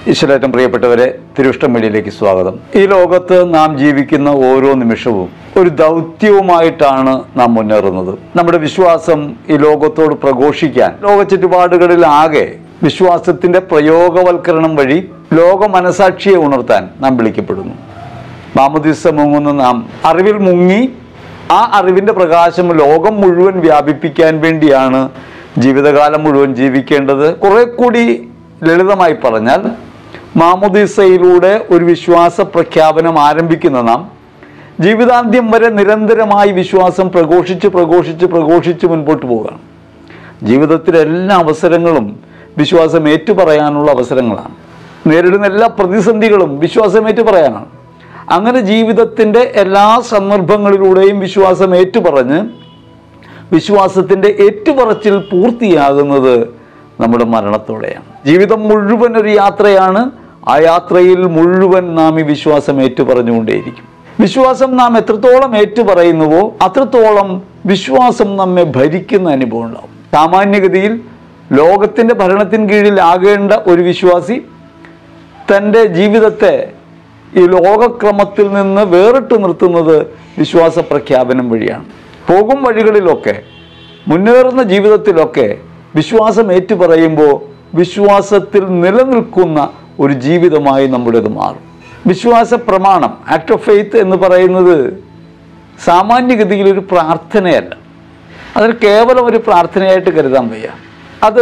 ഈശ്വരേറ്റം പ്രിയപ്പെട്ടവരെ, തിരുവിഷ്ടം മീഡിയയിലേക്ക് സ്വാഗതം. ഈ ലോകത്ത് നാം ജീവിക്കുന്ന ഓരോ നിമിഷവും ഒരു ദൗത്യവുമായിട്ടാണ് നാം മുന്നേറുന്നത്. നമ്മുടെ വിശ്വാസം ഈ ലോകത്തോട് പ്രഘോഷിക്കാൻ ലോക ചുറ്റുപാടുകളിലാകെ വിശ്വാസത്തിന്റെ പ്രയോഗവൽക്കരണം വഴി ലോക മനസാക്ഷിയെ ഉണർത്താൻ നാം വിളിക്കപ്പെടുന്നു. മാമോദീസ മുങ്ങുന്ന നാം അറിവിൽ മുങ്ങി ആ അറിവിന്റെ പ്രകാശം ലോകം മുഴുവൻ വ്യാപിപ്പിക്കാൻ വേണ്ടിയാണ് ജീവിതകാലം മുഴുവൻ ജീവിക്കേണ്ടത്. കുറെ കൂടി ലളിതമായി പറഞ്ഞാൽ, മാമോദീസയിലൂടെ ഒരു വിശ്വാസ പ്രഖ്യാപനം ആരംഭിക്കുന്ന നാം ജീവിതാന്ത്യം വരെ നിരന്തരമായി വിശ്വാസം പ്രഘോഷിച്ച് മുൻപോട്ട് പോവുകയാണ്. ജീവിതത്തിലെ എല്ലാ അവസരങ്ങളും വിശ്വാസം ഏറ്റുപറയാനുള്ള അവസരങ്ങളാണ്. നേരിടുന്ന എല്ലാ പ്രതിസന്ധികളും വിശ്വാസം ഏറ്റുപറയാനാണ്. അങ്ങനെ ജീവിതത്തിൻ്റെ എല്ലാ സന്ദർഭങ്ങളിലൂടെയും വിശ്വാസം ഏറ്റുപറഞ്ഞ് വിശ്വാസത്തിൻ്റെ ഏറ്റുപറച്ചിൽ പൂർത്തിയാകുന്നത് നമ്മുടെ മരണത്തോടെയാണ്. ജീവിതം മുഴുവൻ ഒരു യാത്രയാണ്. ആ യാത്രയിൽ മുഴുവൻ നാം ഈ വിശ്വാസം ഏറ്റുപറഞ്ഞുകൊണ്ടേയിരിക്കും. വിശ്വാസം നാം എത്രത്തോളം ഏറ്റുപറയുന്നുവോ അത്രത്തോളം വിശ്വാസം നമ്മെ ഭരിക്കുന്ന അനുഭവം ഉണ്ടാവും. സാമാന്യഗതിയിൽ ലോകത്തിൻ്റെ ഭരണത്തിന് കീഴിലാകേണ്ട ഒരു വിശ്വാസി തൻ്റെ ജീവിതത്തെ ഈ ലോകക്രമത്തിൽ നിന്ന് വേറിട്ട് നിർത്തുന്നത് വിശ്വാസ പ്രഖ്യാപനം വഴിയാണ്. പോകും വഴികളിലൊക്കെ, മുന്നേറുന്ന ജീവിതത്തിലൊക്കെ വിശ്വാസം ഏറ്റുപറയുമ്പോൾ വിശ്വാസത്തിൽ നിലനിൽക്കുന്ന ഒരു ജീവിതമായി നമ്മുടേത് മാറും. വിശ്വാസ പ്രമാണം, ആക്ട് ഓഫ് ഫെയ്ത്ത് എന്ന് പറയുന്നത് സാമാന്യഗതിയിൽ ഒരു പ്രാർത്ഥനയല്ല. അതിന് കേവലം ഒരു പ്രാർത്ഥനയായിട്ട് കരുതാൻ വയ്യ. അത്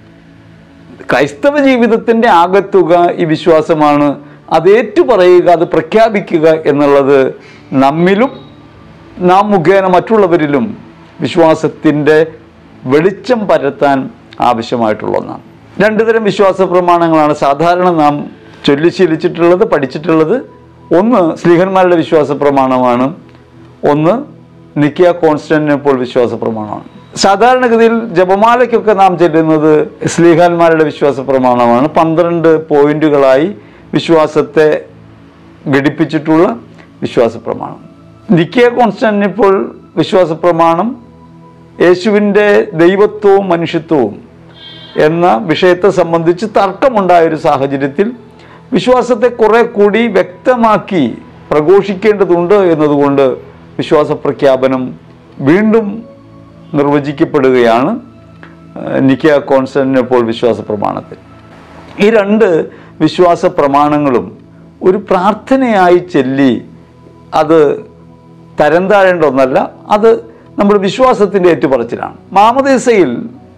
ക്രൈസ്തവ ജീവിതത്തിൻ്റെ ആകത്തുക ഈ വിശ്വാസമാണ്. അത് ഏറ്റുപറയുക, അത് പ്രഖ്യാപിക്കുക എന്നുള്ളത് നമ്മിലും നാം മുഖേന മറ്റുള്ളവരിലും വിശ്വാസത്തിൻ്റെ വെളിച്ചം പരത്താൻ ആവശ്യമായിട്ടുള്ള ഒന്നാണ്. രണ്ടു തരം വിശ്വാസ പ്രമാണങ്ങളാണ് സാധാരണ നാം ചൊല്ലിശീലിച്ചിട്ടുള്ളത്, പഠിച്ചിട്ടുള്ളത്. ഒന്ന് ശ്ലീഹന്മാരുടെ വിശ്വാസ പ്രമാണമാണ്, ഒന്ന് നിക്കിയ കോൺസ്റ്റാന്റിനോപ്പിൾ വിശ്വാസ പ്രമാണമാണ്. സാധാരണഗതിയിൽ ജപമാലയ്ക്കൊക്കെ നാം ചെല്ലുന്നത് ശ്ലീഹന്മാരുടെ വിശ്വാസ പ്രമാണമാണ്. 12 പോയിന്റുകളായി വിശ്വാസത്തെ ഘടിപ്പിച്ചിട്ടുള്ള വിശ്വാസ പ്രമാണം. നിക്കിയ കോൺസ്റ്റാന്റിനോപ്പിൾ വിശ്വാസ പ്രമാണം യേശുവിൻ്റെ ദൈവത്വവും മനുഷ്യത്വവും എന്ന വിഷയത്തെ സംബന്ധിച്ച് തർക്കമുണ്ടായൊരു സാഹചര്യത്തിൽ വിശ്വാസത്തെ കുറെ കൂടി വ്യക്തമാക്കി പ്രഘോഷിക്കേണ്ടതുണ്ട് എന്നതുകൊണ്ട് വിശ്വാസ പ്രഖ്യാപനം വീണ്ടും നിർവചിക്കപ്പെടുകയാണ് നിക്കിയ കോൺസ്റ്റാന്റിനോപ്പിൾ വിശ്വാസ പ്രമാണത്തിൽ. ഈ 2 വിശ്വാസ പ്രമാണങ്ങളും ഒരു പ്രാർത്ഥനയായി ചൊല്ലി അത് തരം താഴേണ്ട ഒന്നല്ല, അത് നമ്മുടെ വിശ്വാസത്തിൻ്റെ ഏറ്റുപറച്ചിലാണ്. മാമോദീസയിൽ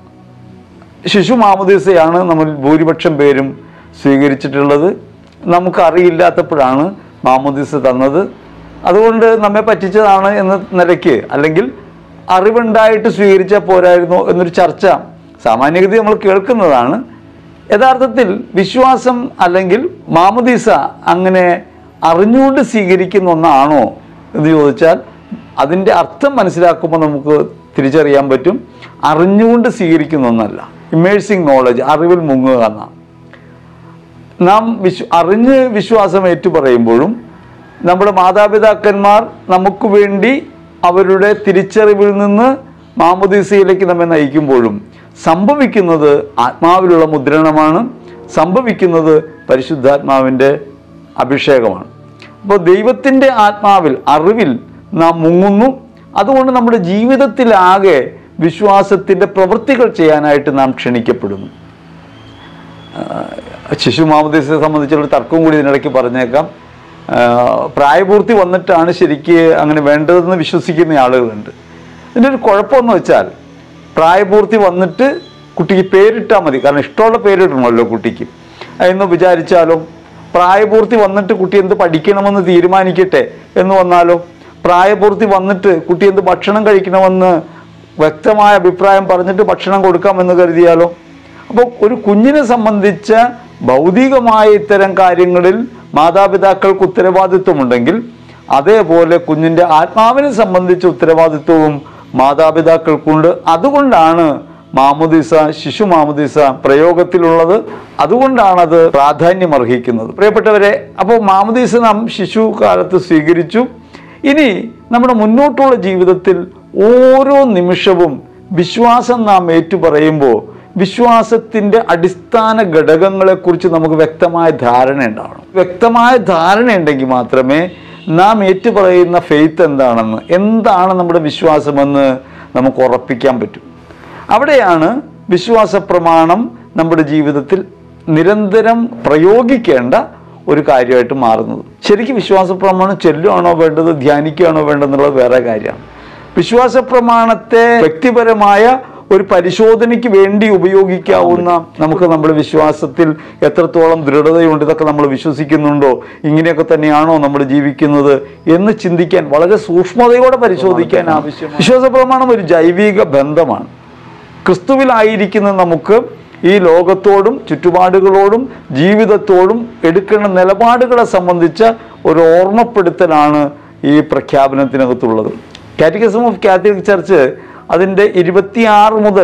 ശിശു മാമോദീസയാണ് നമ്മൾ ഭൂരിപക്ഷം പേരും സ്വീകരിച്ചിട്ടുള്ളത്. നമുക്കറിയില്ലാത്തപ്പോഴാണ് മാമോദീസ തന്നത്. അതുകൊണ്ട് നമ്മെ പറ്റിച്ചതാണ് എന്ന നിലയ്ക്ക്, അല്ലെങ്കിൽ അറിവുണ്ടായിട്ട് സ്വീകരിച്ചാൽ പോരായിരുന്നോ എന്നൊരു ചർച്ച സാമാന്യഗതി നമ്മൾ കേൾക്കുന്നതാണ്. യഥാർത്ഥത്തിൽ വിശ്വാസം അല്ലെങ്കിൽ മാമോദീസ അങ്ങനെ അറിഞ്ഞുകൊണ്ട് സ്വീകരിക്കുന്ന ഒന്നാണോ എന്ന് ചോദിച്ചാൽ അതിൻ്റെ അർത്ഥം മനസ്സിലാക്കുമ്പോൾ നമുക്ക് തിരിച്ചറിയാൻ പറ്റും. അറിഞ്ഞുകൊണ്ട് സ്വീകരിക്കുന്ന ഒന്നല്ല. ഇമേഴ്സിങ് നോളജ്, അറിവിൽ മുങ്ങുക എന്നാണ്. നാം അറിഞ്ഞ് വിശ്വാസം ഏറ്റുപറയുമ്പോഴും നമ്മുടെ മാതാപിതാക്കന്മാർ നമുക്ക് വേണ്ടി അവരുടെ തിരിച്ചറിവിൽ നിന്ന് മാമോദീസയിലേക്ക് നമ്മെ നയിക്കുമ്പോഴും സംഭവിക്കുന്നത് ആത്മാവിലുള്ള മുദ്രണമാണ്, സംഭവിക്കുന്നത് പരിശുദ്ധാത്മാവിൻ്റെ അഭിഷേകമാണ്. അപ്പോൾ ദൈവത്തിൻ്റെ ആത്മാവിൽ, അറിവിൽ നാം മുങ്ങുന്നു. അതുകൊണ്ട് നമ്മുടെ ജീവിതത്തിലാകെ വിശ്വാസത്തിൻ്റെ പ്രവൃത്തികൾ ചെയ്യാനായിട്ട് നാം ക്ഷണിക്കപ്പെടുന്നു. ശിശു മാമോദീസയെ സംബന്ധിച്ചുള്ള തർക്കവും കൂടി ഇതിനിടയ്ക്ക് പറഞ്ഞേക്കാം. പ്രായപൂർത്തി വന്നിട്ടാണ് ശരിക്ക് അങ്ങനെ വേണ്ടതെന്ന് വിശ്വസിക്കുന്ന ആളുകളുണ്ട്. ഇതിൻ്റെ ഒരു കുഴപ്പമെന്ന് വെച്ചാൽ, പ്രായപൂർത്തി വന്നിട്ട് കുട്ടിക്ക് പേരിട്ടാൽ മതി, കാരണം ഇഷ്ടമുള്ള പേരിടണമല്ലോ കുട്ടിക്ക് എന്ന് വിചാരിച്ചാലോ, പ്രായപൂർത്തി വന്നിട്ട് കുട്ടി എന്ത് പഠിക്കണമെന്ന് തീരുമാനിക്കട്ടെ എന്ന് വന്നാലോ, പ്രായപൂർത്തി വന്നിട്ട് കുട്ടി എന്ത് ഭക്ഷണം കഴിക്കണമെന്ന് വ്യക്തമായ അഭിപ്രായം പറഞ്ഞിട്ട് ഭക്ഷണം കൊടുക്കാമെന്ന് കരുതിയാലോ. അപ്പോൾ ഒരു കുഞ്ഞിനെ സംബന്ധിച്ച ഭൗതികമായ ഇത്തരം കാര്യങ്ങളിൽ മാതാപിതാക്കൾക്ക് ഉത്തരവാദിത്വമുണ്ടെങ്കിൽ, അതേപോലെ കുഞ്ഞിൻ്റെ ആത്മാവിനെ സംബന്ധിച്ച ഉത്തരവാദിത്വവും മാതാപിതാക്കൾക്കുണ്ട്. അതുകൊണ്ടാണ് മാമോദീസ, ശിശു മാമോദീസ പ്രയോഗത്തിലുള്ളത്. അതുകൊണ്ടാണത് പ്രാധാന്യം അർഹിക്കുന്നത്. പ്രിയപ്പെട്ടവരെ, അപ്പോൾ മാമോദീസ നാം ശിശു കാലത്ത് സ്വീകരിച്ചു. ഇനി നമ്മുടെ മുന്നോട്ടുള്ള ജീവിതത്തിൽ ഓരോ നിമിഷവും വിശ്വാസം നാം ഏറ്റുപറയുമ്പോൾ വിശ്വാസത്തിൻ്റെ അടിസ്ഥാന ഘടകങ്ങളെക്കുറിച്ച് നമുക്ക് വ്യക്തമായ ധാരണ ഉണ്ടാവണം. വ്യക്തമായ ധാരണയുണ്ടെങ്കിൽ മാത്രമേ നാം ഏറ്റുപറയുന്ന ഫെയ്ത്ത് എന്താണെന്ന്, എന്താണ് നമ്മുടെ വിശ്വാസമെന്ന് നമുക്ക് ഉറപ്പിക്കാൻ പറ്റും. അവിടെയാണ് വിശ്വാസ പ്രമാണം നമ്മുടെ ജീവിതത്തിൽ നിരന്തരം പ്രയോഗിക്കേണ്ട ഒരു കാര്യമായിട്ട് മാറുന്നത്. ശരിക്കും വിശ്വാസ പ്രമാണം ചൊല്ലുകയാണോ വേണ്ടത്, ധ്യാനിക്കുകയാണോ വേണ്ടതെന്നുള്ളത് വേറെ കാര്യമാണ്. വിശ്വാസ പ്രമാണത്തെ വ്യക്തിപരമായ ഒരു പരിശോധനയ്ക്ക് വേണ്ടി ഉപയോഗിക്കാവുന്ന, നമുക്ക് നമ്മുടെ വിശ്വാസത്തിൽ എത്രത്തോളം ദൃഢതയുണ്ട്, ഇതൊക്കെ നമ്മൾ വിശ്വസിക്കുന്നുണ്ടോ, ഇങ്ങനെയൊക്കെ തന്നെയാണോ നമ്മൾ ജീവിക്കുന്നത് എന്ന് ചിന്തിക്കാൻ, വളരെ സൂക്ഷ്മതയോടെ പരിശോധിക്കാൻ ആവശ്യമാണ്. വിശ്വാസ പ്രമാണം ഒരു ജൈവിക ബന്ധമാണ്. ക്രിസ്തുവിലായിരിക്കുന്ന നമുക്ക് ഈ ലോകത്തോടും ചുറ്റുപാടുകളോടും ജീവിതത്തോടും എടുക്കേണ്ട നിലപാടുകളെ സംബന്ധിച്ച ഒരു ഓർമ്മപ്പെടുത്തലാണ് ഈ പ്രഖ്യാപനത്തിനകത്തുള്ളത്. കാറ്റക്കിസം ഓഫ് കാത്തലിക് ചർച്ച് അതിൻ്റെ 26 മുതൽ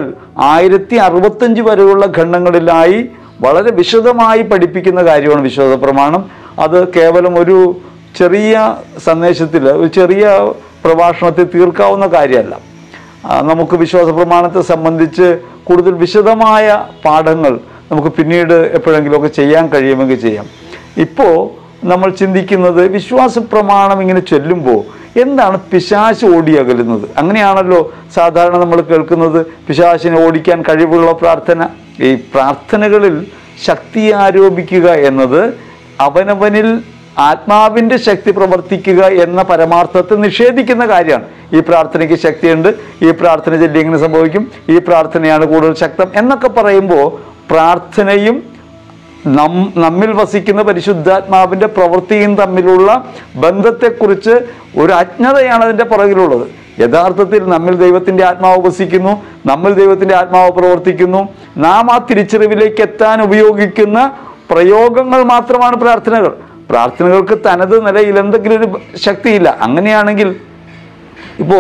1065 വരെയുള്ള ഖണ്ഡങ്ങളിലായി വളരെ വിശദമായി പഠിപ്പിക്കുന്ന കാര്യമാണ് വിശ്വാസ പ്രമാണം. അത് കേവലം ഒരു ചെറിയ സന്ദേശത്തിൽ, ഒരു ചെറിയ പ്രഭാഷണത്തിൽ തീർക്കാവുന്ന കാര്യമല്ല. നമുക്ക് വിശ്വാസ പ്രമാണത്തെ സംബന്ധിച്ച് കൂടുതൽ വിശദമായ പാഠങ്ങൾ നമുക്ക് പിന്നീട് എപ്പോഴെങ്കിലുമൊക്കെ ചെയ്യാൻ കഴിയുമെങ്കിൽ ചെയ്യാം. ഇപ്പോൾ നമ്മൾ ചിന്തിക്കുന്നത് വിശ്വാസ പ്രമാണം ഇങ്ങനെ ചൊല്ലുമ്പോൾ എന്താണ് പിശാച് ഓടിയകലുന്നത്? അങ്ങനെയാണല്ലോ സാധാരണ നമ്മൾ കേൾക്കുന്നത്, പിശാചിനെ ഓടിക്കാൻ കഴിവുള്ള പ്രാർത്ഥന. ഈ പ്രാർത്ഥനകളിൽ ശക്തി ആരോപിക്കുക എന്നത് അവനവനിൽ ആത്മാവിൻ്റെ ശക്തി പ്രവർത്തിക്കുക എന്ന പരമാർത്ഥത്തെ നിഷേധിക്കുന്ന കാര്യമാണ്. ഈ പ്രാർത്ഥനയ്ക്ക് ശക്തിയുണ്ട്, ഈ പ്രാർത്ഥന ചൊല്ലി എങ്ങനെ സംഭവിക്കും, ഈ പ്രാർത്ഥനയാണ് കൂടുതൽ ശക്തം എന്നൊക്കെ പറയുമ്പോൾ പ്രാർത്ഥനയും നമ്മിൽ വസിക്കുന്ന പരിശുദ്ധാത്മാവിൻ്റെ പ്രവൃത്തിയും തമ്മിലുള്ള ബന്ധത്തെക്കുറിച്ച് ഒരു അജ്ഞതയാണ് അതിൻ്റെ പുറകിലുള്ളത്. യഥാർത്ഥത്തിൽ നമ്മിൽ ദൈവത്തിൻ്റെ ആത്മാവ് വസിക്കുന്നു, നമ്മിൽ ദൈവത്തിൻ്റെ ആത്മാവ് പ്രവർത്തിക്കുന്നു. നാം ആ തിരിച്ചറിവിലേക്ക് എത്താൻ ഉപയോഗിക്കുന്ന പ്രയോഗങ്ങൾ മാത്രമാണ് പ്രാർത്ഥനകൾ. പ്രാർത്ഥനകൾക്ക് തനത് നിലയിൽ എന്തെങ്കിലും ഒരു ശക്തിയില്ല. അങ്ങനെയാണെങ്കിൽ ഇപ്പോൾ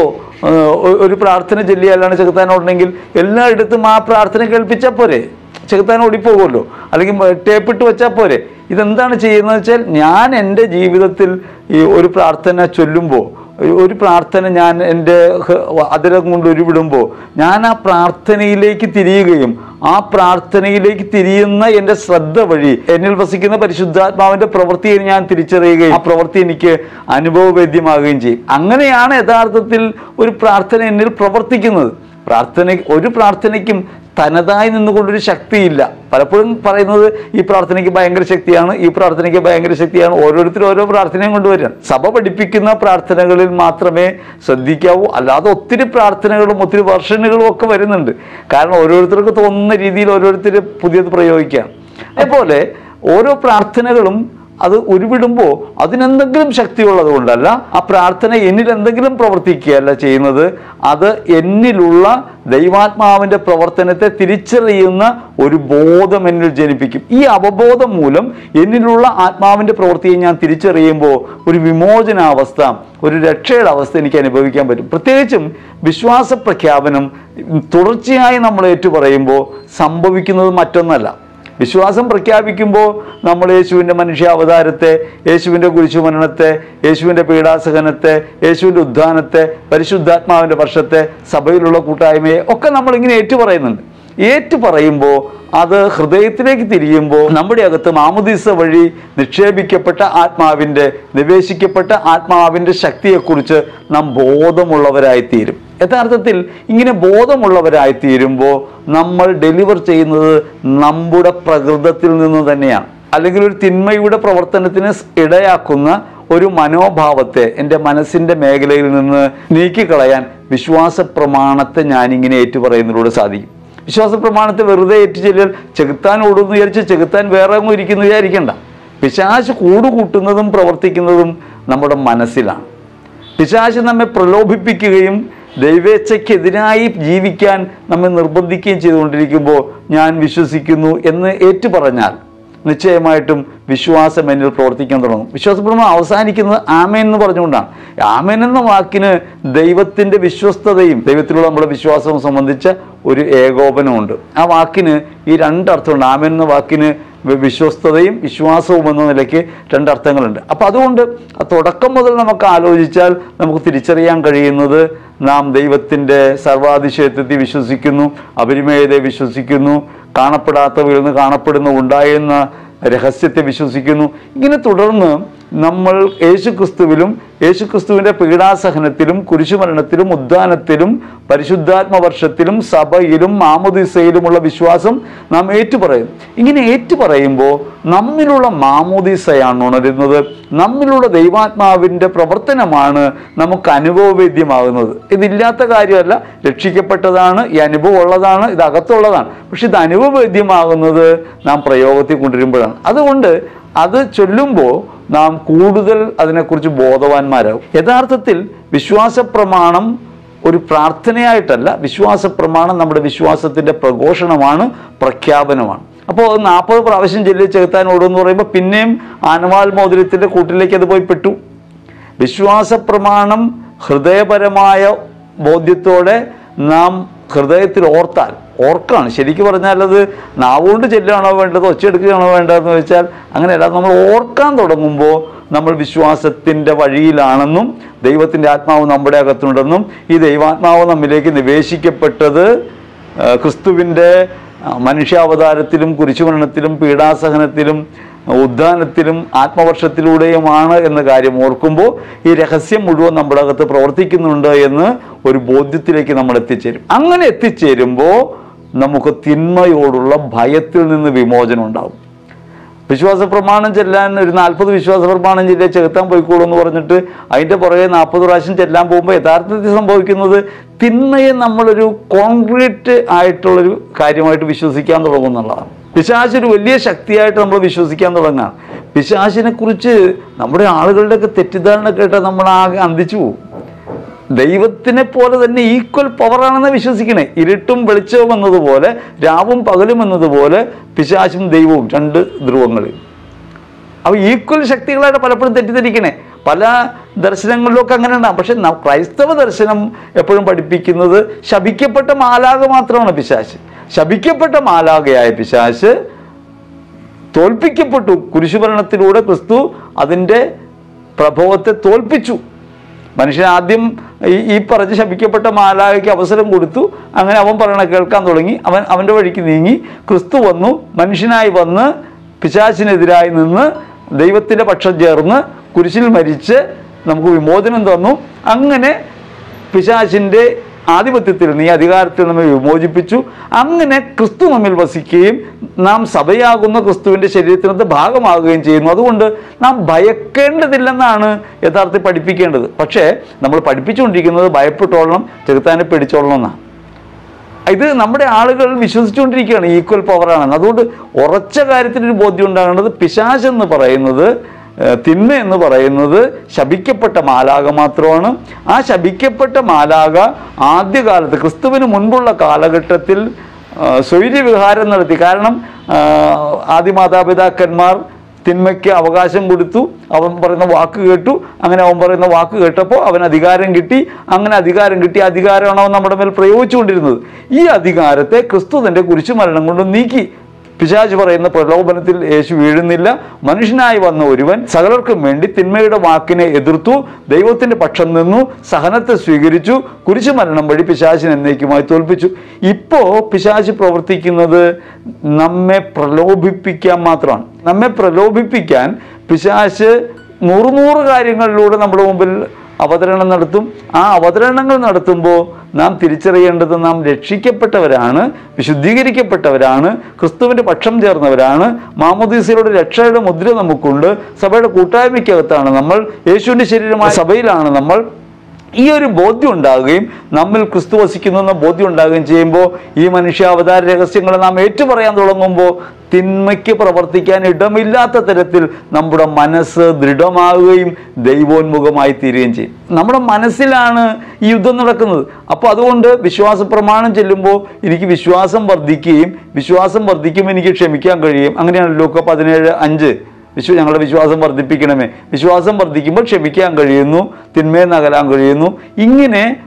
ഒരു പ്രാർത്ഥന ചൊല്ലിയാലാണ് ചെകുത്താനോടുണ്ടെങ്കിൽ എല്ലായിടത്തും ആ പ്രാർത്ഥന കേൾപ്പിച്ചാൽ പോരെ, ചെകുത്താൻ ഓടിപ്പോകുമല്ലോ. അല്ലെങ്കിൽ ടേപ്പിട്ട് വെച്ചാൽ പോരെ. ഇതെന്താണ് ചെയ്യുന്നത് വെച്ചാൽ, ഞാൻ എൻ്റെ ജീവിതത്തിൽ ഈ ഒരു പ്രാർത്ഥന ചൊല്ലുമ്പോൾ, ഒരു പ്രാർത്ഥന ഞാൻ എൻ്റെ അതിരം കൊണ്ട് ഉരുവിടുമ്പോൾ ഞാൻ ആ പ്രാർത്ഥനയിലേക്ക് തിരിയുകയും ആ പ്രാർത്ഥനയിലേക്ക് തിരിയുന്ന എൻ്റെ ശ്രദ്ധ വഴി എന്നിൽ വസിക്കുന്ന പരിശുദ്ധാത്മാവിൻ്റെ പ്രവൃത്തിയെ ഞാൻ തിരിച്ചറിയുകയും ആ പ്രവൃത്തി എനിക്ക് അനുഭവവേദ്യമാകുകയും ചെയ്യും. അങ്ങനെയാണ് യഥാർത്ഥത്തിൽ ഒരു പ്രാർത്ഥന എന്നിൽ പ്രവർത്തിക്കുന്നത്. ഒരു പ്രാർത്ഥനയ്ക്കും തനതായി നിന്നുകൊണ്ടൊരു ശക്തിയില്ല. പലപ്പോഴും പറയുന്നത് ഈ പ്രാർത്ഥനയ്ക്ക് ഭയങ്കര ശക്തിയാണ്, ഈ പ്രാർത്ഥനയ്ക്ക് ഭയങ്കര ശക്തിയാണ്. ഓരോരുത്തരും ഓരോ പ്രാർത്ഥനയും കൊണ്ടുവരാൻ സഭ പഠിപ്പിക്കുന്ന പ്രാർത്ഥനകളിൽ മാത്രമേ ശ്രദ്ധിക്കാവൂ. അല്ലാതെ ഒത്തിരി പ്രാർത്ഥനകളും ഒത്തിരി വെർഷനുകളും ഒക്കെ വരുന്നുണ്ട്. കാരണം ഓരോരുത്തർക്ക് തോന്നുന്ന രീതിയിൽ ഓരോരുത്തർ പുതിയത് പ്രയോഗിക്കാം. അതേപോലെ ഓരോ പ്രാർത്ഥനകളും അത് ഉരുവിടുമ്പോൾ അതിനെന്തെങ്കിലും ശക്തിയുള്ളത് കൊണ്ടല്ല, ആ പ്രാർത്ഥന എന്നിൽ എന്തെങ്കിലും പ്രവർത്തിക്കുകയല്ല ചെയ്യുന്നത്. അത് എന്നിലുള്ള ദൈവാത്മാവിൻ്റെ പ്രവർത്തനത്തെ തിരിച്ചറിയുന്ന ഒരു ബോധം എന്നിൽ ജനിപ്പിക്കും. ഈ അവബോധം മൂലം എന്നിലുള്ള ആത്മാവിൻ്റെ പ്രവൃത്തിയെ ഞാൻ തിരിച്ചറിയുമ്പോൾ ഒരു വിമോചനാവസ്ഥ, ഒരു രക്ഷയുടെ അവസ്ഥ എനിക്ക് അനുഭവിക്കാൻ പറ്റും. പ്രത്യേകിച്ചും വിശ്വാസ പ്രഖ്യാപനം തുടർച്ചയായി നമ്മൾ ഏറ്റുപറയുമ്പോൾ സംഭവിക്കുന്നത് മറ്റൊന്നല്ല. വിശ്വാസം പ്രഖ്യാപിക്കുമ്പോൾ നമ്മൾ യേശുവിൻ്റെ മനുഷ്യാവതാരത്തെ, യേശുവിൻ്റെ കുരിശുമരണത്തെ, യേശുവിൻ്റെ പീഡാസഹനത്തെ, യേശുവിൻ്റെ ഉദ്ധാനത്തെ, പരിശുദ്ധാത്മാവിൻ്റെ വർഷത്തെ, സഭയിലുള്ള കൂട്ടായ്മയെ ഒക്കെ നമ്മളിങ്ങനെ ഏറ്റുപറയുന്നുണ്ട്. ഏറ്റുപറയുമ്പോൾ അത് ഹൃദയത്തിലേക്ക് തിരിയുമ്പോൾ നമ്മുടെ അകത്ത് മാമുദീസ വഴി നിക്ഷേപിക്കപ്പെട്ട നിവേശിക്കപ്പെട്ട ആത്മാവിൻ്റെ ശക്തിയെക്കുറിച്ച് നാം ബോധമുള്ളവരായിത്തീരും. യഥാർത്ഥത്തിൽ ഇങ്ങനെ ബോധമുള്ളവരായിത്തീരുമ്പോൾ നമ്മൾ ഡെലിവർ ചെയ്യുന്നത് നമ്മുടെ പ്രകൃതത്തിൽ നിന്ന് തന്നെയാണ്. അല്ലെങ്കിൽ ഒരു തിന്മയുടെ പ്രവർത്തനത്തിന് ഇടയാക്കുന്ന ഒരു മനോഭാവത്തെ എൻ്റെ മനസ്സിൻ്റെ മേഖലയിൽ നിന്ന് നീക്കിക്കളയാൻ വിശ്വാസ പ്രമാണത്തെ ഞാനിങ്ങനെ ഏറ്റുപറയുന്നതിലൂടെ സാധിക്കും. വിശ്വാസ പ്രമാണത്തെ വെറുതെ ഏറ്റുചൊല്ലിയാൽ ചെകുത്താൻ ഓടുന്നു വിചാരിച്ച് ചെകുത്താൻ വേറെ അങ്ങ് ഇരിക്കുന്നു വിചാരിക്കണ്ട. പിശാച് കൂടുകൂട്ടുന്നതും പ്രവർത്തിക്കുന്നതും നമ്മുടെ മനസ്സിലാണ്. പിശാച് നമ്മെ പ്രലോഭിപ്പിക്കുകയും ദൈവേച്ഛയ്ക്കെതിരായി ജീവിക്കാൻ നമ്മെ നിർബന്ധിക്കുകയും ചെയ്തുകൊണ്ടിരിക്കുമ്പോൾ ഞാൻ വിശ്വസിക്കുന്നു എന്ന് ഏറ്റുപറഞ്ഞാൽ നിശ്ചയമായിട്ടും വിശ്വാസം എന്നിൽ പ്രവർത്തിക്കാൻ തുടങ്ങും. വിശ്വാസപ്രമാണം അവസാനിക്കുന്നത് ആമേൻ എന്ന് പറഞ്ഞുകൊണ്ടാണ്. ആമേൻ എന്ന വാക്കിന് ദൈവത്തിൻ്റെ വിശ്വസ്തതയും ദൈവത്തിലുള്ള നമ്മുടെ വിശ്വാസവും സംബന്ധിച്ച ഒരു ഏകോപനമുണ്ട്. ആ വാക്കിന് ഈ രണ്ടർത്ഥമുണ്ട്. ആമേൻ എന്ന വാക്കിന് വിശ്വസ്തതയും വിശ്വാസവും എന്ന നിലയ്ക്ക് രണ്ടർത്ഥങ്ങളുണ്ട്. അപ്പോൾ അതുകൊണ്ട് തുടക്കം മുതൽ നമുക്ക് ആലോചിച്ചാൽ നമുക്ക് തിരിച്ചറിയാൻ കഴിയുന്നത് നാം ദൈവത്തിൻ്റെ സർവാതിശയത്വത്തിൽ വിശ്വസിക്കുന്നു, അപരിമേയതയെ വിശ്വസിക്കുന്നു, കാണപ്പെടാത്തവയിൽ നിന്ന് കാണപ്പെടുന്ന ഉണ്ടായെന്ന രഹസ്യത്തെ വിശ്വസിക്കുന്നു. ഇങ്ങനെ തുടർന്ന് നമ്മൾ യേശുക്രിസ്തുവിലും യേശുക്രിസ്തുവിൻ്റെ പീഡാസഹനത്തിലും കുരിശുമരണത്തിലും ഉദ്ധാനത്തിലും പരിശുദ്ധാത്മവർഷത്തിലും സഭയിലും മാമോദീസയിലുമുള്ള വിശ്വാസം നാം ഏറ്റുപറയും. ഇങ്ങനെ ഏറ്റുപറയുമ്പോൾ നമ്മിലുള്ള മാമോദീസയാണ് ഉണരുന്നത്, നമ്മിലുള്ള ദൈവാത്മാവിൻ്റെ പ്രവർത്തനമാണ് നമുക്ക് അനുഭവവേദ്യമാകുന്നത്. ഇതില്ലാത്ത കാര്യമല്ല, രക്ഷിക്കപ്പെട്ടതാണ്, ഈ അനുഭവം ഉള്ളതാണ്, ഇത് അകത്തുള്ളതാണ്. പക്ഷെ ഇത് അനുഭവവേദ്യമാകുന്നത് നാം പ്രയോഗത്തിൽ കൊണ്ടുവരുമ്പോഴാണ്. അതുകൊണ്ട് അത് ചൊല്ലുമ്പോൾ നാം കൂടുതൽ അതിനെക്കുറിച്ച് ബോധവാന്മാരാകും. യഥാർത്ഥത്തിൽ വിശ്വാസപ്രമാണം ഒരു പ്രാർത്ഥനയായിട്ടല്ല, വിശ്വാസപ്രമാണം നമ്മുടെ വിശ്വാസത്തിൻ്റെ പ്രഘോഷണമാണ്, പ്രഖ്യാപനമാണ്. അപ്പോൾ 40 പ്രാവശ്യം ചൊല്ലി ചെകുത്താനോടെന്ന് പറയുമ്പോൾ പിന്നെയും ആനവാൽ മോതിരത്തിൻ്റെ കൂട്ടിലേക്ക് അത് പോയി പെട്ടു. വിശ്വാസപ്രമാണം ഹൃദയപരമായ ബോധ്യത്തോടെ നാം ഹൃദയത്തിൽ ഓർക്കാണ്. ശരിക്കും പറഞ്ഞാൽ അത് നാവുകൊണ്ട് ചെല്ലുകയാണോ വേണ്ടത്, ഒച്ചയെടുക്കുകയാണോ വേണ്ടതെന്ന് വെച്ചാൽ അങ്ങനെയല്ല. നമ്മൾ ഓർക്കാൻ തുടങ്ങുമ്പോൾ നമ്മൾ വിശ്വാസത്തിൻ്റെ വഴിയിലാണെന്നും ദൈവത്തിൻ്റെ ആത്മാവ് നമ്മുടെ അകത്തുണ്ടെന്നും ഈ ദൈവാത്മാവ് നമ്മിലേക്ക് നിവേശിക്കപ്പെട്ടത് ക്രിസ്തുവിൻ്റെ മനുഷ്യാവതാരത്തിലും കുരിശുമരണത്തിലും പീഡാസഹനത്തിലും ഉദ്ധാനത്തിലും ആത്മവർഷത്തിലൂടെയുമാണ് എന്ന കാര്യം ഓർക്കുമ്പോൾ ഈ രഹസ്യം മുഴുവൻ നമ്മുടെ അകത്ത് പ്രവർത്തിക്കുന്നുണ്ട് എന്ന് ഒരു ബോധ്യത്തിലേക്ക് നമ്മൾ എത്തിച്ചേരും. അങ്ങനെ എത്തിച്ചേരുമ്പോൾ നമുക്ക് തിന്മയോടുള്ള ഭയത്തിൽ നിന്ന് വിമോചനം ഉണ്ടാകും. വിശ്വാസപ്രമാണം ചെല്ലാൻ ഒരു 40 വിശ്വാസപ്രമാണം ചെല്ലിയ ചെകുത്താൻ പോയിക്കോളൂ എന്ന് പറഞ്ഞിട്ട് അതിൻ്റെ പുറകെ 40 പ്രാവശ്യം ചെല്ലാൻ പോകുമ്പോൾ യഥാർത്ഥത്തിൽ സംഭവിക്കുന്നത് തിന്മയെ നമ്മളൊരു കോൺക്രീറ്റ് ആയിട്ടുള്ളൊരു കാര്യമായിട്ട് വിശ്വസിക്കാൻ തുടങ്ങുന്നുള്ളതാണ്. പിശാച് ഒരു വലിയ ശക്തിയായിട്ട് നമ്മൾ വിശ്വസിക്കാൻ തുടങ്ങാം. പിശാചിനെ കുറിച്ച് നമ്മുടെ ആളുകളുടെയൊക്കെ തെറ്റിദ്ധാരണ കേട്ടാൽ നമ്മൾ ആകെ അന്തിച്ചു പോകും. ദൈവത്തിനെ പോലെ തന്നെ ഈക്വൽ പവറാണെന്ന് വിശ്വസിക്കണേ. ഇരുട്ടും വെളിച്ചവും എന്നതുപോലെ, രാവും പകലും എന്നതുപോലെ പിശാചും ദൈവവും 2 ധ്രുവങ്ങളിൽ. അപ്പോൾ ഈക്വൽ ശക്തികളായിട്ട് പലപ്പോഴും തെറ്റിദ്ധരിക്കണേ. പല ദർശനങ്ങളിലൊക്കെ അങ്ങനെ ഉണ്ടാകും. പക്ഷെ ക്രൈസ്തവ ദർശനം എപ്പോഴും പഠിപ്പിക്കുന്നത് ശപിക്കപ്പെട്ട മാലാഖ മാത്രമാണ് പിശാച്. ശപിക്കപ്പെട്ട മാലാഖയായ പിശാച് തോൽപ്പിക്കപ്പെട്ടു. കുരിശുമരണത്തിലൂടെ ക്രിസ്തു അതിൻ്റെ പ്രഭവത്തെ തോൽപ്പിച്ചു. മനുഷ്യൻ ആദ്യം ഈ പറഞ്ഞ് ശപിക്കപ്പെട്ട മാലാഖയ്ക്ക് അവസരം കൊടുത്തു. അങ്ങനെ അവൻ പറയണ കേൾക്കാൻ തുടങ്ങി. അവൻ്റെ വഴിക്ക് നീങ്ങി. ക്രിസ്തു വന്നു, മനുഷ്യനായി വന്ന് പിശാചിനെതിരായി നിന്ന് ദൈവത്തിൻ്റെ പക്ഷം ചേർന്ന് കുരിശിൽ മരിച്ച് നമുക്ക് വിമോചനം തന്നു. അങ്ങനെ പിശാചിൻ്റെ ആധിപത്യത്തിൽ നിന്ന്, ഈ അധികാരത്തിൽ നമ്മെ വിമോചിപ്പിച്ചു. അങ്ങനെ ക്രിസ്തു നമ്മിൽ വസിക്കുകയും നാം സഭയാകുന്ന ക്രിസ്തുവിൻ്റെ ശരീരത്തിനകത്ത് ഭാഗമാകുകയും ചെയ്യുന്നു. അതുകൊണ്ട് നാം ഭയക്കേണ്ടതില്ലെന്നാണ് യഥാർത്ഥത്തിൽ പഠിപ്പിക്കേണ്ടത്. പക്ഷേ നമ്മൾ പഠിപ്പിച്ചുകൊണ്ടിരിക്കുന്നത് ഭയപ്പെട്ടോളണം, ചെകുത്താനെ പേടിച്ചോളണം എന്നാണ്. ഇത് നമ്മുടെ ആളുകൾ വിശ്വസിച്ചുകൊണ്ടിരിക്കുകയാണ് ഈക്വൽ പവറാണെന്ന്. അതുകൊണ്ട് ഉറച്ച കാര്യത്തിനൊരു ബോധ്യം ഉണ്ടാകേണ്ടത് പിശാചെന്ന് പറയുന്നത്, തിന്മ എന്ന് പറയുന്നത് ശപിക്കപ്പെട്ട മാലാഖ മാത്രമാണ്. ആ ശപിക്കപ്പെട്ട മാലാഖ ആദ്യകാലത്ത് ക്രിസ്തുവിന് മുൻപുള്ള കാലഘട്ടത്തിൽ സ്വൈര്യവിഹാരം നടത്തി. കാരണം ആദിമാതാപിതാക്കന്മാർ തിന്മയ്ക്ക് അവകാശം കൊടുത്തു. അവൻ പറയുന്ന വാക്ക് കേട്ടു. അങ്ങനെ അവൻ പറയുന്ന വാക്ക് കേട്ടപ്പോൾ അവൻ അധികാരം കിട്ടി. അങ്ങനെ അധികാരം കിട്ടി. അധികാരമാണ് അവൻ നമ്മുടെ മേൽ പ്രയോഗിച്ചുകൊണ്ടിരുന്നത്. ഈ അധികാരത്തെ ക്രിസ്തു തൻ്റെ കുരിശുമരണം കൊണ്ട് നീക്കി. പിശാച് പറയുന്ന പ്രലോഭനത്തിൽ യേശു വീഴുന്നില്ല. മനുഷ്യനായി വന്ന ഒരുവൻ സകലർക്കും വേണ്ടി തിന്മയുടെ വാക്കിനെ എതിർത്തു, ദൈവത്തിൻ്റെ പക്ഷം നിന്നു, സഹനത്തെ സ്വീകരിച്ചു, കുരിശുമരണം വഴി പിശാചിനെ എന്നേക്കുമായി തോൽപ്പിച്ചു. ഇപ്പോൾ പിശാച് പ്രവർത്തിക്കുന്നത് നമ്മെ പ്രലോഭിപ്പിക്കാൻ മാത്രമാണ്. നമ്മെ പ്രലോഭിപ്പിക്കാൻ പിശാച് 100 കാര്യങ്ങളിലൂടെ നമ്മുടെ മുമ്പിൽ അവതരണം നടത്തും. ആ അവതരണങ്ങൾ നടത്തുമ്പോൾ നാം തിരിച്ചറിയേണ്ടത് നാം രക്ഷിക്കപ്പെട്ടവരാണ്, വിശുദ്ധീകരിക്കപ്പെട്ടവരാണ്, ക്രിസ്തുവിൻ്റെ പക്ഷം ചേർന്നവരാണ്. മാമോദീസയുടെ രക്ഷയുടെ മുദ്ര നമുക്കുണ്ട്. സഭയുടെ കൂട്ടായ്മയ്ക്കകത്താണ് നമ്മൾ, യേശുവിൻ്റെ ശരീരമായ സഭയിലാണ് നമ്മൾ. ഈ ഒരു ബോധ്യം ഉണ്ടാകുകയും നമ്മിൽ ക്രിസ്തു വസിക്കുന്നെന്ന ബോധ്യം ഉണ്ടാകുകയും ചെയ്യുമ്പോൾ ഈ മനുഷ്യാവതാര രഹസ്യങ്ങളെ നാം ഏറ്റുപറയാൻ തുടങ്ങുമ്പോൾ തിന്മയ്ക്ക് പ്രവർത്തിക്കാൻ ഇടമില്ലാത്ത തരത്തിൽ നമ്മുടെ മനസ്സ് ദൃഢമാവുകയും ദൈവോന്മുഖമായി തീരുകയും ചെയ്യും. നമ്മുടെ മനസ്സിലാണ് ഈ യുദ്ധം നടക്കുന്നത്. അപ്പോൾ അതുകൊണ്ട് വിശ്വാസപ്രമാണം ചെല്ലുമ്പോൾ എനിക്ക് വിശ്വാസം വർദ്ധിക്കുകയും വിശ്വാസം വർദ്ധിക്കുമ്പോൾ എനിക്ക് ക്ഷമിക്കാൻ കഴിയും. അങ്ങനെയാണ് ലൂക്ക 17:5 ഞങ്ങളുടെ വിശ്വാസം വർദ്ധിപ്പിക്കണമേ. വിശ്വാസം വർദ്ധിക്കുമ്പോൾ ക്ഷമിക്കാൻ കഴിയുന്നു, തിന്മയെ നകലാൻ കഴിയുന്നു. ഇങ്ങനെ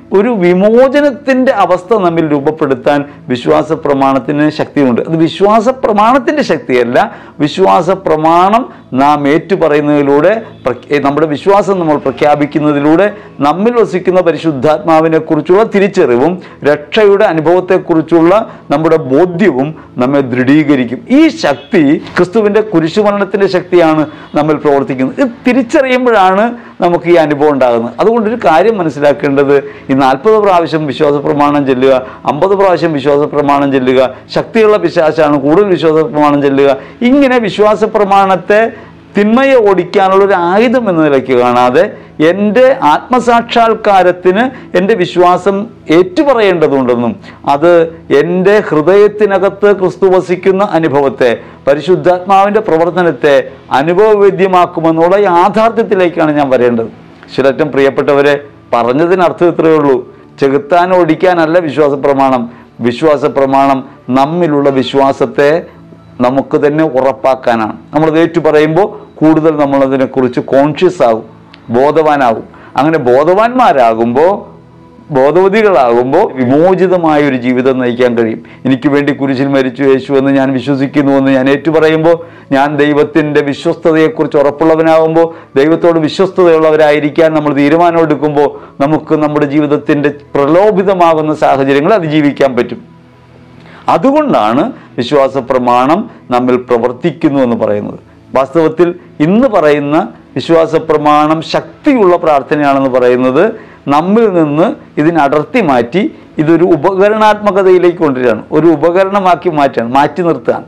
ഒരു വിമോചനത്തിൻ്റെ അവസ്ഥ നമ്മിൽ രൂപപ്പെടുത്താൻ വിശ്വാസ പ്രമാണത്തിന് ശക്തിയുണ്ട്. അത് വിശ്വാസ പ്രമാണത്തിൻ്റെ ശക്തിയല്ല, വിശ്വാസ പ്രമാണം നാം ഏറ്റുപറയുന്നതിലൂടെ, നമ്മുടെ വിശ്വാസം നമ്മൾ പ്രഖ്യാപിക്കുന്നതിലൂടെ നമ്മിൽ വസിക്കുന്ന പരിശുദ്ധാത്മാവിനെ കുറിച്ചുള്ള തിരിച്ചറിവും രക്ഷയുടെ അനുഭവത്തെക്കുറിച്ചുള്ള നമ്മുടെ ബോധ്യവും നമ്മെ ദൃഢീകരിക്കും. ഈ ശക്തി ക്രിസ്തുവിൻ്റെ കുരിശുമരണത്തിൻ്റെ ശക്തിയാണ് നമ്മിൽ പ്രവർത്തിക്കുന്നത്. ഇത് തിരിച്ചറിയുമ്പോഴാണ് നമുക്ക് ഈ അനുഭവം ഉണ്ടാകുന്നത്. അതുകൊണ്ടൊരു കാര്യം മനസ്സിലാക്കേണ്ടത്, ഈ 40 പ്രാവശ്യം വിശ്വാസ പ്രമാണം ചെല്ലുക, 50 പ്രാവശ്യം വിശ്വാസ പ്രമാണം ചെല്ലുക, ശക്തിയുള്ള പിശാചാണ് കൂടുതൽ വിശ്വാസ പ്രമാണം ചെല്ലുക, ഇങ്ങനെ വിശ്വാസ പ്രമാണത്തെ തിന്മയെ ഓടിക്കാനുള്ളൊരു ആയുധം എന്ന നിലയ്ക്ക് കാണാതെ എൻ്റെ ആത്മസാക്ഷാത്കാരത്തിന് എൻ്റെ വിശ്വാസം ഏറ്റുപറയേണ്ടതുണ്ടെന്നും അത് എൻ്റെ ഹൃദയത്തിനകത്ത് ക്രിസ്തു വസിക്കുന്ന അനുഭവത്തെ, പരിശുദ്ധാത്മാവിൻ്റെ പ്രവർത്തനത്തെ അനുഭവവേദ്യമാക്കുമെന്നുള്ള യാഥാർത്ഥ്യത്തിലേക്കാണ് ഞാൻ വരേണ്ടത്. ശിലറ്റം പ്രിയപ്പെട്ടവരെ, പറഞ്ഞതിനർത്ഥം ഇത്രയേ ഉള്ളൂ. ചെകുത്താൻ ഓടിക്കാനല്ല വിശ്വാസ പ്രമാണം. വിശ്വാസ പ്രമാണം നമ്മിലുള്ള വിശ്വാസത്തെ നമുക്ക് തന്നെ ഉറപ്പാക്കാനാണ്. നമ്മളത് ഏറ്റു പറയുമ്പോൾ കൂടുതൽ നമ്മളതിനെക്കുറിച്ച് കോൺഷ്യസ് ആകും, ബോധവാനാകും. അങ്ങനെ ബോധവാന്മാരാകുമ്പോൾ, ബോധവതികളാകുമ്പോൾ വിമോചിതമായൊരു ജീവിതം നയിക്കാൻ കഴിയും. എനിക്ക് വേണ്ടി കുരിശിൽ മരിച്ചു യേശു എന്ന് ഞാൻ വിശ്വസിക്കുന്നുവെന്ന് ഞാൻ ഏറ്റുപറയുമ്പോൾ, ഞാൻ ദൈവത്തിൻ്റെ വിശ്വസ്തതയെക്കുറിച്ച് ഉറപ്പുള്ളവനാകുമ്പോൾ, ദൈവത്തോട് വിശ്വസ്തതയുള്ളവരായിരിക്കാൻ നമ്മൾ തീരുമാനമെടുക്കുമ്പോൾ നമുക്ക് നമ്മുടെ ജീവിതത്തിൻ്റെ പ്രലോഭിതമാകുന്ന സാഹചര്യങ്ങൾ അതിജീവിക്കാൻ പറ്റും. അതുകൊണ്ടാണ് വിശ്വാസ പ്രമാണം നമ്മിൽ പ്രവർത്തിക്കുന്നു എന്ന് പറയുന്നത്. വാസ്തവത്തിൽ ഇന്ന് പറയുന്ന വിശ്വാസ പ്രമാണം ശക്തിയുള്ള പ്രാർത്ഥനയാണെന്ന് പറയുന്നത് നമ്മിൽ നിന്ന് ഇതിനെ അടർത്തി മാറ്റി ഇതൊരു ഉപകരണാത്മകതയിലേക്ക് കൊണ്ടുവരികയാണ്, ഒരു ഉപകരണമാക്കി മാറ്റി നിർത്താൻ.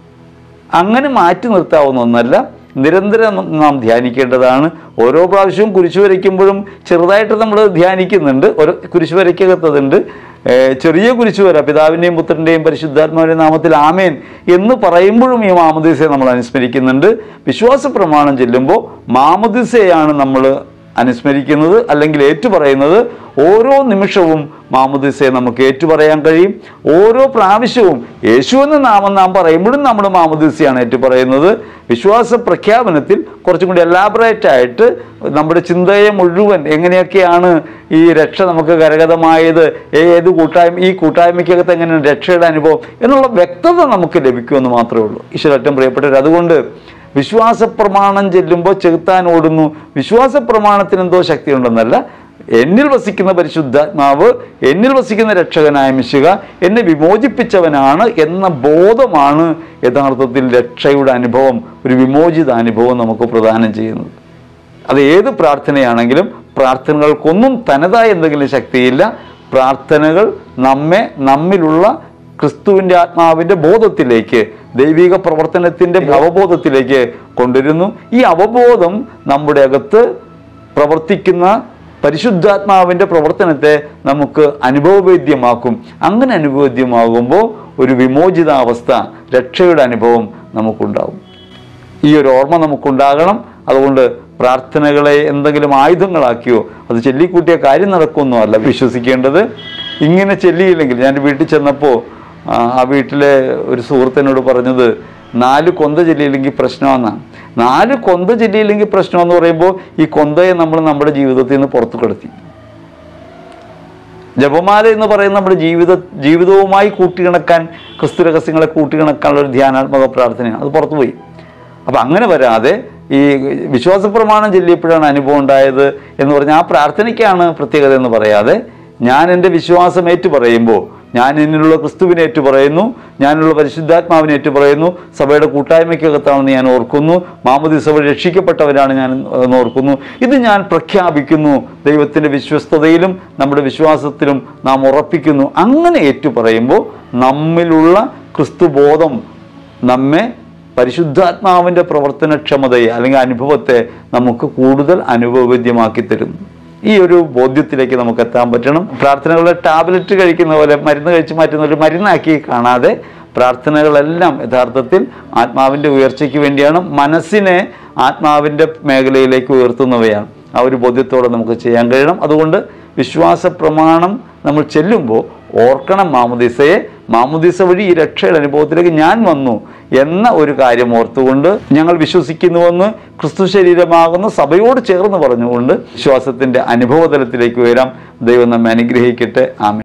അങ്ങനെ മാറ്റി നിർത്താവുന്ന ഒന്നല്ല, നിരന്തരം നാം ധ്യാനിക്കേണ്ടതാണ്. ഓരോ പ്രാവശ്യവും കുരിശു വരയ്ക്കുമ്പോഴും ചെറുതായിട്ട് നമ്മൾ ധ്യാനിക്കുന്നുണ്ട്. ഓരോ കുരിശു വരയ്ക്കകത്തതുണ്ട്. ചെറിയ കുരിശു വര, പിതാവിൻ്റെയും പുത്രൻ്റെയും പരിശുദ്ധാത്മാവിൻ്റെ നാമത്തിൽ ആമേൻ എന്ന് പറയുമ്പോഴും ഈ മാമോദീസയെ നമ്മൾ അനുസ്മരിക്കുന്നുണ്ട്. വിശ്വാസ പ്രമാണം ചെല്ലുമ്പോൾ മാമോദീസയാണ് നമ്മൾ അനുസ്മരിക്കുന്നത്, അല്ലെങ്കിൽ ഏറ്റുപറയുന്നത്. ഓരോ നിമിഷവും മാമോദീസയെ നമുക്ക് ഏറ്റുപറയാൻ കഴിയും. ഓരോ പ്രാവശ്യവും യേശു എന്ന നാമം നാം പറയുമ്പോഴും നമ്മുടെ മാമോദീസയാണ് ഏറ്റുപറയുന്നത്. വിശ്വാസ പ്രഖ്യാപനത്തിൽ കുറച്ചും കൂടി എലാബറേറ്റ് ആയിട്ട് നമ്മുടെ ചിന്തയെ മുഴുവൻ എങ്ങനെയൊക്കെയാണ് ഈ രക്ഷ നമുക്ക് കരഗതമായത്, ഏത് കൂട്ടായ്മ, ഈ കൂട്ടായ്മയ്ക്കകത്ത് എങ്ങനെയാണ് രക്ഷയുടെ അനുഭവം എന്നുള്ള വ്യക്തത നമുക്ക് ലഭിക്കുമെന്ന് മാത്രമേ ഉള്ളൂ. ഈശ്വരറ്റം പ്രിയപ്പെട്ടവർ, അതുകൊണ്ട് വിശ്വാസ പ്രമാണം ചെല്ലുമ്പോൾ ചെകുത്താൻ ഓടുന്നു, വിശ്വാസ പ്രമാണത്തിന് എന്തോ ശക്തിയുണ്ടെന്നല്ല, എന്നിൽ വസിക്കുന്ന പരിശുദ്ധാത്മാവ്, എന്നിൽ വസിക്കുന്ന രക്ഷകനായ മിശിഹ എന്നെ വിമോചിപ്പിച്ചവനാണ് എന്ന ബോധമാണ് യഥാർത്ഥത്തിൽ രക്ഷയുടെ അനുഭവം, ഒരു വിമോചിത അനുഭവം നമുക്ക് പ്രദാനം ചെയ്യുന്നത്. അത് ഏത് പ്രാർത്ഥനയാണെങ്കിലും പ്രാർത്ഥനകൾക്കൊന്നും തനതായ എന്തെങ്കിലും ശക്തിയില്ല. പ്രാർത്ഥനകൾ നമ്മിലുള്ള ക്രിസ്തുവിൻ്റെ ആത്മാവിൻ്റെ ബോധത്തിലേക്ക്, ദൈവിക പ്രവർത്തനത്തിൻ്റെ അവബോധത്തിലേക്ക് കൊണ്ടുവരുന്നു. ഈ അവബോധം നമ്മുടെ അകത്ത് പ്രവർത്തിക്കുന്ന പരിശുദ്ധാത്മാവിൻ്റെ പ്രവർത്തനത്തെ നമുക്ക് അനുഭവവേദ്യമാക്കും. അങ്ങനെ അനുഭവവേദ്യമാകുമ്പോൾ ഒരു വിമോചിതാവസ്ഥ, രക്ഷയുടെ അനുഭവം നമുക്കുണ്ടാകും. ഈ ഒരു ഓർമ്മ നമുക്കുണ്ടാകണം. അതുകൊണ്ട് പ്രാർത്ഥനകളെ എന്തെങ്കിലും ആയുധങ്ങളാക്കിയോ അത് ചൊല്ലിക്കൂട്ടിയ കാര്യം നടക്കുമെന്നോ അല്ല വിശ്വസിക്കേണ്ടത്. ഇങ്ങനെ ചൊല്ലിയില്ലെങ്കിൽ, ഞാൻ വീട്ടിൽ ചെന്നപ്പോൾ ആ വീട്ടിലെ ഒരു സുഹൃത്തിനോട് പറഞ്ഞത് 4 കൊന്ത ചൊല്ലിയില്ലെങ്കിൽ പ്രശ്നമെന്നാണ്. 4 കൊന്ത ചൊല്ലിയില്ലെങ്കിൽ പ്രശ്നമെന്ന് പറയുമ്പോൾ ഈ കൊന്തയെ നമ്മൾ നമ്മുടെ ജീവിതത്തിൽ നിന്ന് പുറത്തു കടത്തി. ജപമാല എന്ന് പറയുന്ന നമ്മുടെ ജീവിതവുമായി കൂട്ടിയിണക്കാൻ, ക്രിസ്തു രഹസ്യങ്ങളെ കൂട്ടിയിണക്കാനുള്ള ഒരു ധ്യാനാത്മക പ്രാർത്ഥനയാണ്. അത് പുറത്തുപോയി. അപ്പം അങ്ങനെ വരാതെ ഈ വിശ്വാസ പ്രമാണം ചൊല്ലിയപ്പോഴാണ് അനുഭവം ഉണ്ടായത് എന്ന് പറഞ്ഞാൽ ആ പ്രാർത്ഥനയ്ക്കാണ് പ്രത്യേകത എന്ന് പറയാതെ, ഞാൻ എൻ്റെ വിശ്വാസം ഏറ്റുപറയുമ്പോൾ, ഞാൻ എന്നിലുള്ള ക്രിസ്തുവിനെ ഏറ്റുപറയുന്നു, ഞാനുള്ള പരിശുദ്ധാത്മാവിനെ ഏറ്റുപറയുന്നു, സഭയുടെ കൂട്ടായ്മയ്ക്കകത്താണെന്ന് ഞാൻ ഓർക്കുന്നു, മാമോദീസ വഴി രക്ഷിക്കപ്പെട്ടവരാണ് ഞാൻ എന്ന് ഓർക്കുന്നു, ഇത് ഞാൻ പ്രഖ്യാപിക്കുന്നു, ദൈവത്തിൻ്റെ വിശ്വസ്തതയിലും നമ്മുടെ വിശ്വാസത്തിലും നാം ഉറപ്പിക്കുന്നു. അങ്ങനെ ഏറ്റുപറയുമ്പോൾ നമ്മിലുള്ള ക്രിസ്തുബോധം നമ്മെ പരിശുദ്ധാത്മാവിൻ്റെ പ്രവർത്തനക്ഷമതയെ അല്ലെങ്കിൽ അനുഭവത്തെ നമുക്ക് കൂടുതൽ അനുഭവവേദ്യമാക്കി തരുന്നു. ഈ ഒരു ബോധ്യത്തിലേക്ക് നമുക്ക് എത്താൻ പറ്റണം. പ്രാർത്ഥനകളുടെ ടാബ്ലറ്റ് കഴിക്കുന്ന പോലെ, മരുന്ന് കഴിച്ച് മാറ്റുന്ന ഒരു മരുന്നാക്കി കാണാതെ, പ്രാർത്ഥനകളെല്ലാം യഥാർത്ഥത്തിൽ ആത്മാവിൻ്റെ ഉയർച്ചയ്ക്ക് വേണ്ടിയാണ്, മനസ്സിനെ ആത്മാവിൻ്റെ മേഖലയിലേക്ക് ഉയർത്തുന്നവയാണ്. ആ ഒരു ബോധ്യത്തോടെ നമുക്ക് ചെയ്യാൻ കഴിയണം. അതുകൊണ്ട് വിശ്വാസ പ്രമാണം നമ്മൾ ചെല്ലുമ്പോൾ ഓർക്കണം മാമോദീസയെ, മാമുദീസ വഴി ഈ രക്ഷയുടെ അനുഭവത്തിലേക്ക് ഞാൻ വന്നു എന്ന ഒരു കാര്യം ഓർത്തുകൊണ്ട് ഞങ്ങൾ വിശ്വസിക്കുന്നുവെന്ന് ക്രിസ്തു ശരീരമാകുന്ന സഭയോട് ചേർന്ന് പറഞ്ഞുകൊണ്ട് വിശ്വാസത്തിൻ്റെ അനുഭവതലത്തിലേക്ക് ഉയരാം. ദൈവം നമ്മെ അനുഗ്രഹിക്കട്ടെ. ആമേൻ.